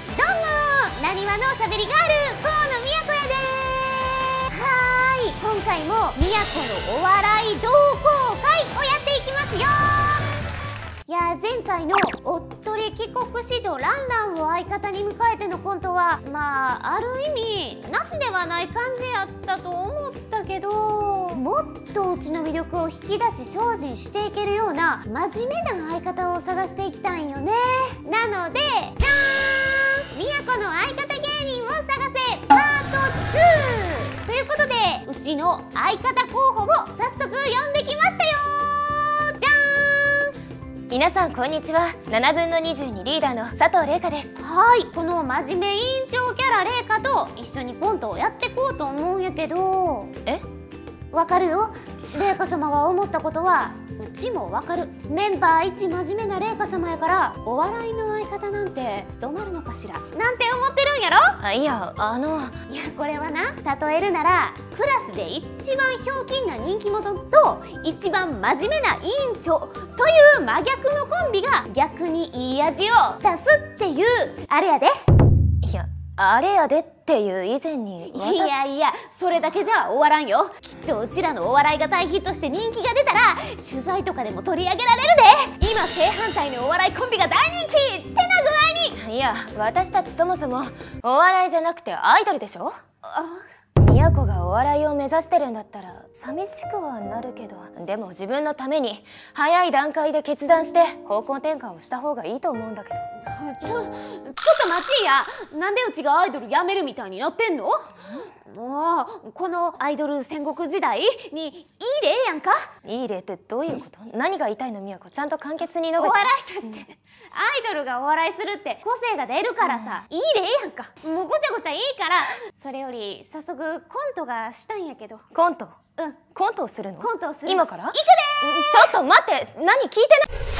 どうも、なにわのおしゃべりガール河野みやこやでー。はーい、今回もみやこのお笑い同好会をやっていきますよー。いやー、前回のおっとり帰国子女ランランを相方に迎えてのコントはまあある意味なしではない感じやったと思ったけど、もっとうちの魅力を引き出し精進していけるような真面目な相方を探していきたいんよね。なのでじゃーん、みやこの相方芸人を探せパート2ということで、うちの相方候補を早速呼んできましたよー。じゃーん、 皆さんこんにちは。7分の22リーダーの佐藤玲香です。 はい、この真面目委員長キャラ玲香と一緒にコントをやっていこうと思うんやけど、わかるよ。玲香様が思ったことはうちもわかる。メンバー一真面目な玲香様やから、お笑いの相方なんてどうなるのかしらなんて思ってるんやろ。 いや、 いや、これはな、例えるならクラスで一番ひょうきんな人気者と一番真面目な委員長という真逆のコンビが逆にいい味を出すっていうあれやで。 いや、あれやでっていう以前にいやいや、それだけじゃ終わらんよ。きっとうちらのお笑いが大ヒットして人気が出たら取材とかでも取り上げられるで。今正反対のお笑いコンビが大人気ってな具合に。 いや、私たちそもそもお笑いじゃなくてアイドルでしょ。 あ、 宮子がお笑いを目指してるんだったら寂しくはなるけど、でも自分のために早い段階で決断して方向転換をした方がいいと思うんだけど。 ちょっと待ちや。なんでうちがアイドル辞めるみたいになってんの？もうこのアイドル戦国時代にいい例やんか。 いい例ってどういうこと？何が言いたいの宮子？ちゃんと簡潔に述べて。 お笑いとして、アイドルがお笑いするって個性が出るからさ、いい例やんか。もうごちゃごちゃいいから。それより早速コントがしたんやけど。 コント？ うん、 コントをするの？ コントをする。 今から？ 行くでー。ちょっと待って、何聞いてない？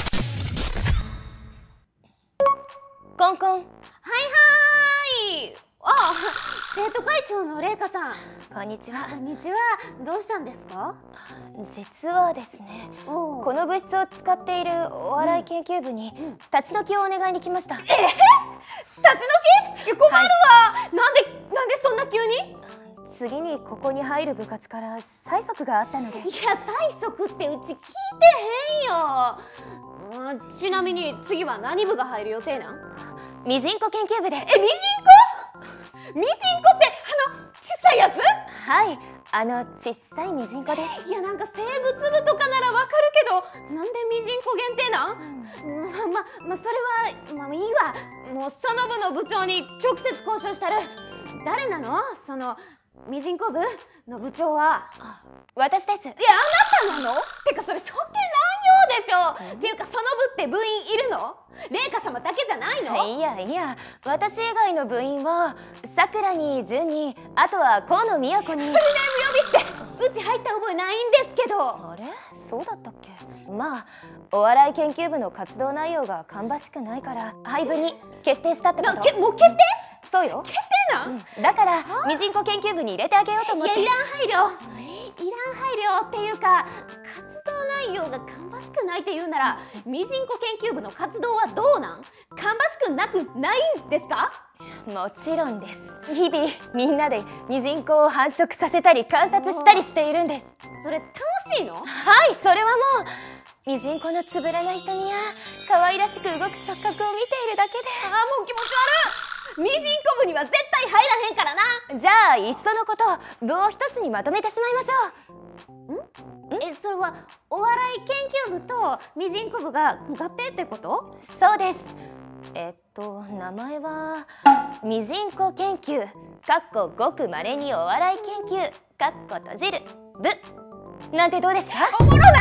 コンコン。 はいはーい。あ、生徒会長の玲香さん。 こんにちは。 こんにちは。どうしたんですか？ 実はですね、この物質を使っているお笑い研究部に立ち退きをお願いに来ました。 立ち退き？いや、困るわ、はい、なんでそんな急に？ 次にここに入る部活から催促があったので。いや、 催促ってうち聞いてへんよ。ちなみに次は何部が入る予定なん？ ミジンコ研究部です。 ミジンコ？ミジンコって小さいやつ？はい、 小さいミジンコです。 いや、なんか生物部とかならわかるけど、なんでミジンコ限定なん？まあそれはいいわ。もうその部の部長に直接交渉したる。誰なの？そのミジンコ部の部長は。 私です。いや、 あなたなの？てかそれ職権乱用でしょ。っていうか、その部って部員いるの？玲香様だけじゃないの？ いや、私以外の部員はさくらに純に、あとは河野宮子に。フルネーム呼び捨て。うち入った覚えないんですけど。 あれ？そうだったっけ？まあお笑い研究部の活動内容が芳しくないから廃部に決定したってこと。 もう決定？ そうよ。 決定なん？ だからミジンコ研究部に入れてあげようと思って。 いや、いらん配慮っていうか、活動内容が芳しくないって言うなら、ミジンコ研究部の活動はどうなん？芳しくなくないんですか？ もちろんです。日々みんなでミジンコを繁殖させたり観察したりしているんです。 それ楽しいの？ はい、それはもうミジンコのつぶらな瞳や可愛らしく動く触覚を見ているだけで。 もう気持ち悪い。ミジンコ部には絶対入らへんからな。 じゃあいっそのこと部を一つにまとめてしまいましょう。 それはお笑い研究部とミジンコ部が合併ってこと？ そうです。名前はミジンコ研究ごくまれにお笑い研究閉じる部なんてどうですか？ おもろないねん。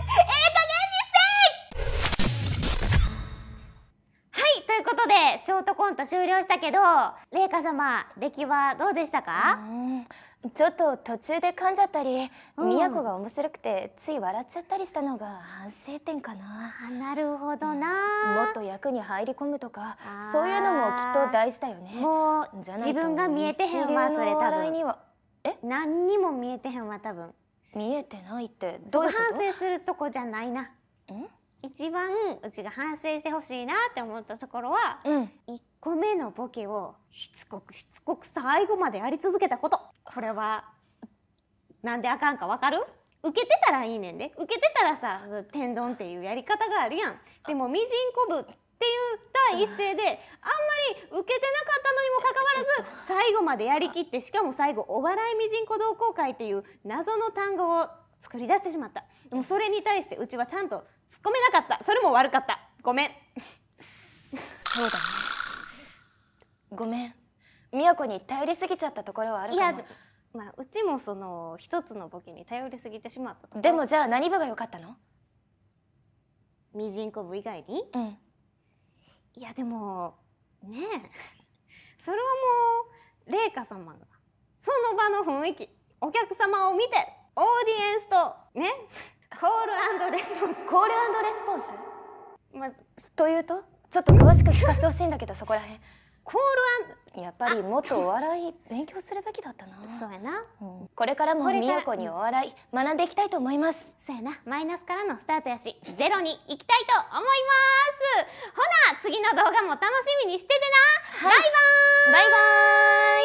ということでショートコント終了したけど、玲香様出来はどうでしたか？ ちょっと途中で噛んじゃったり、宮子が面白くてつい笑っちゃったりしたのが反省点かな。 なるほどな。 もっと役に入り込むとか、そういうのもきっと大事だよね。 もう自分が見えてへんわ。それ多分何にも見えてへんわ。多分見えてないってどういうこと？ 反省するとこじゃないな。一番うちが反省してほしいなって思ったところは、一個目のボケをしつこく最後までやり続けたこと。これはなんであかんかわかる？受けてたらいいねんで。受けてたらさ、天丼っていうやり方があるやん。でもミジンコ部っていう第一声であんまり受けてなかったのにもかかわらず最後までやりきって、しかも最後お笑いミジンコ同好会っていう謎の単語を作り出してしまった。でもそれに対してうちはちゃんと突っ込めなかった。それも悪かった。ごめん。 そうだね。ごめん。みやこに頼りすぎちゃったところはあるかも。 まあうちもその一つのボケに頼りすぎてしまったと。 でもじゃあ何部が良かったの？ ミジンコ部以外に？ うん。 いやでもねえ、それはもう麗華様がその場の雰囲気、お客様を見てオーディエンスとね、コール&レスポンス。 コール&レスポンス？ まあ、 というとちょっと詳しく聞かせてほしいんだけどそこらへん。 コールやっぱりもっとお笑い勉強するべきだったな。 そうやな、 これからもみやこにお笑い学んでいきたいと思います。 そうやな、マイナスからのスタートやしゼロに行きたいと思います。ほな次の動画も楽しみにしててな、バイバーイ。 バイバーイ。